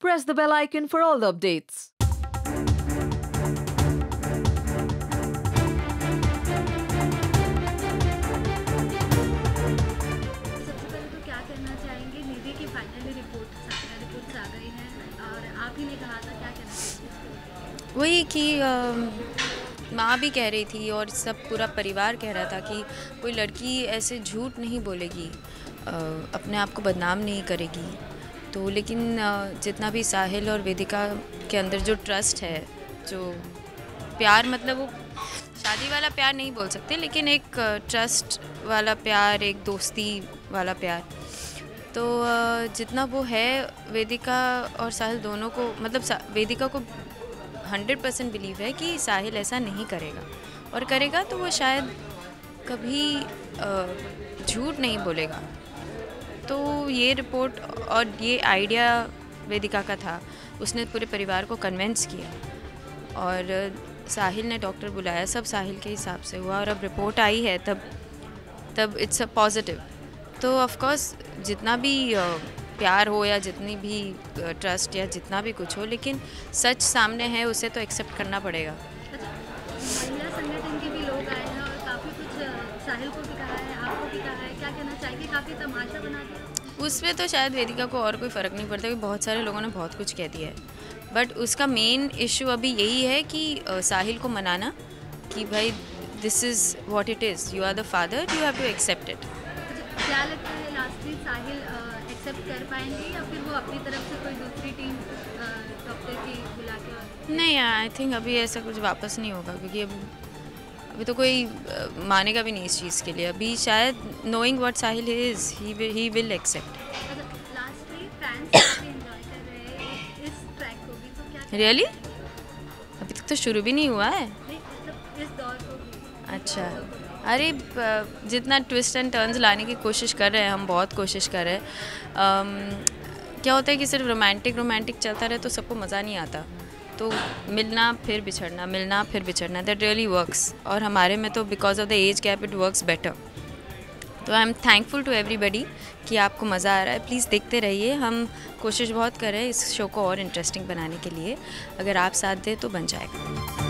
press the bell icon for all the updates. सबसे पहले तो क्या कहना चाहेंगे, निधि की फाइनली रिपोर्ट्स आ गई हैं और आप ही ने कहा था, क्या कहना चाहेंगे? वही कि माँ भी कह रही थी और सब पूरा परिवार कह रहा था कि कोई लड़की ऐसे झूठ नहीं बोलेगी, अपने आप को बदनाम नहीं करेगी। तो लेकिन जितना भी साहिल और वेदिका के अंदर जो ट्रस्ट है, जो प्यार, मतलब वो शादी वाला प्यार नहीं बोल सकते, लेकिन एक ट्रस्ट वाला प्यार, एक दोस्ती वाला प्यार, तो जितना वो है, वेदिका और साहिल दोनों को, मतलब वेदिका को 100% बिलीव है कि साहिल ऐसा नहीं करेगा, और करेगा तो वो शायद कभी झूठ नहीं बोलेगा। तो ये रिपोर्ट और ये आइडिया वेदिका का था, उसने पूरे परिवार को कन्विंस किया, और साहिल ने डॉक्टर बुलाया, सब साहिल के हिसाब से हुआ, और अब रिपोर्ट आई है तब इट्स अ पॉजिटिव। तो ऑफ कोर्स जितना भी प्यार हो या जितनी भी ट्रस्ट या जितना भी कुछ हो, लेकिन सच सामने है, उसे तो एक्सेप्ट करना पड़ेगा। अच्छा, महिला संगठन के भी लोग आए हैं और काफ़ी कुछ साहिल को भी कहा है, आपको भी कहा है, क्या कहना चाहिए? काफ़ी तमाशा बना दिया। उसमें तो शायद वेदिका को और कोई फ़र्क नहीं पड़ता, क्योंकि बहुत सारे लोगों ने बहुत कुछ कह दिया है, बट उसका मेन इशू अभी यही है कि साहिल को मनाना कि भाई this is what it is, you are the father, you have to accept it. क्या लगता है लास्टली साहिल एक्सेप्ट कर पाएंगे या फिर वो अपनी तरफ से कोई दूसरी टीम डॉक्टर की बुला के? नहीं, आई थिंक अभी ऐसा कुछ वापस नहीं होगा, क्योंकि अभी तो कोई मानेगा भी नहीं इस चीज़ के लिए। अभी शायद knowing what Sahil is, he will accept. Lastly fans काफ़ी एंजॉय कर रहे हैं इस ट्रैक को भी, तो क्या रियली अभी तक तो शुरू भी नहीं हुआ है। नहीं, मतलब इस दौर को भी? अच्छा, अरे जितना ट्विस्ट एंड टर्न्स लाने की कोशिश कर रहे हैं हम, बहुत कोशिश कर रहे हैं। क्या होता है कि सिर्फ रोमांटिक चलता रहे तो सबको मज़ा नहीं आता, तो मिलना फिर बिछड़ना दैट रियली वर्क्स, और हमारे में तो because of the age gap it works better. तो I am thankful to everybody कि आपको मज़ा आ रहा है। प्लीज़ देखते रहिए, हम कोशिश बहुत कर रहे हैं इस शो को और इंटरेस्टिंग बनाने के लिए। अगर आप साथ दें तो बन जाएगा।